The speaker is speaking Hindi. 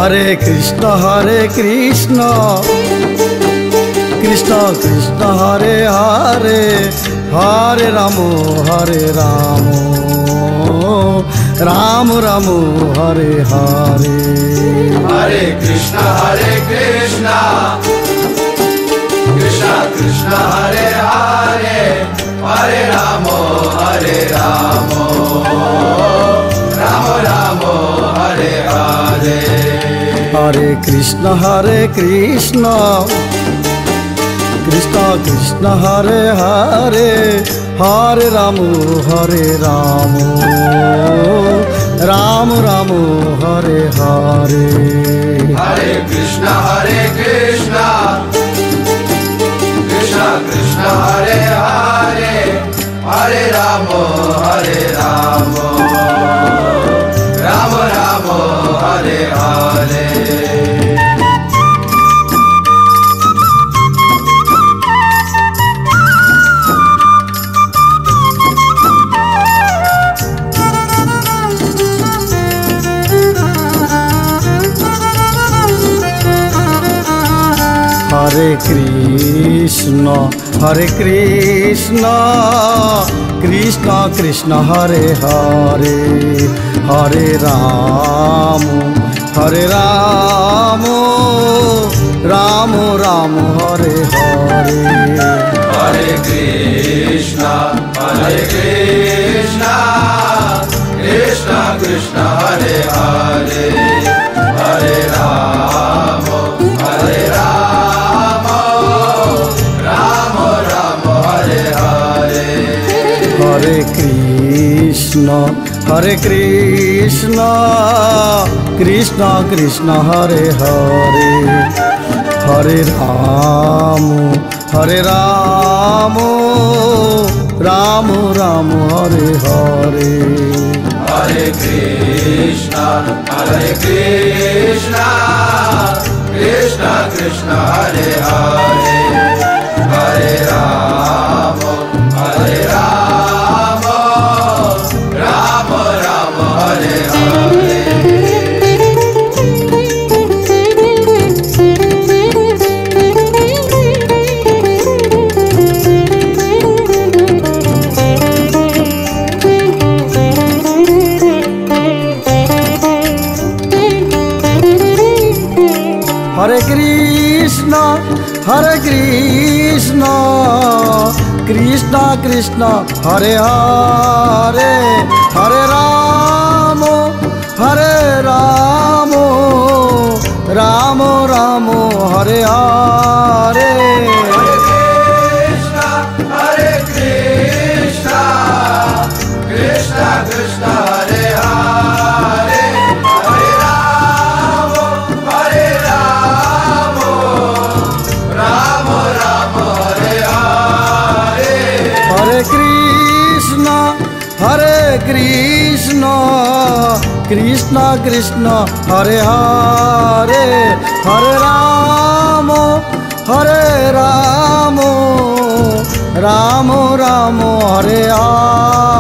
हरे कृष्ण कृष्ण कृष्ण हरे हरे, हरे राम राम राम हरे हरे। हरे कृष्ण कृष्ण कृष्ण हरे हरे, हरे राम राम राम हरे हरे। हरे कृष्ण कृष्ण कृष्ण हरे हरे, हरे राम राम राम हरे हरे। हरे कृष्ण कृष्ण कृष्ण हरे हरे, हरे राम राम राम हरे हरे। हरे कृष्ण कृष्ण कृष्ण हरे हरे, हरे राम राम राम हरे हरे। हरे कृष्ण कृष्ण कृष्ण हरे हरे, हरे राम राम राम हरे हरे। हरे कृष्ण कृष्ण कृष्ण हरे हरे, हरे राम राम राम हरे हरे। हरे कृष्ण कृष्ण कृष्ण हरे हरे, हरे राम राम राम हरे हरे। हरे कृष्ण कृष्ण कृष्ण हरे हरे, हरे राम राम राम हरे हरे। हरे कृष्ण कृष्ण कृष्ण हरे हरे, हरे राम राम राम हरे हरे। हरे कृष्ण कृष्ण कृष्ण हरे हरे, हरे राम राम राम हरे हरे।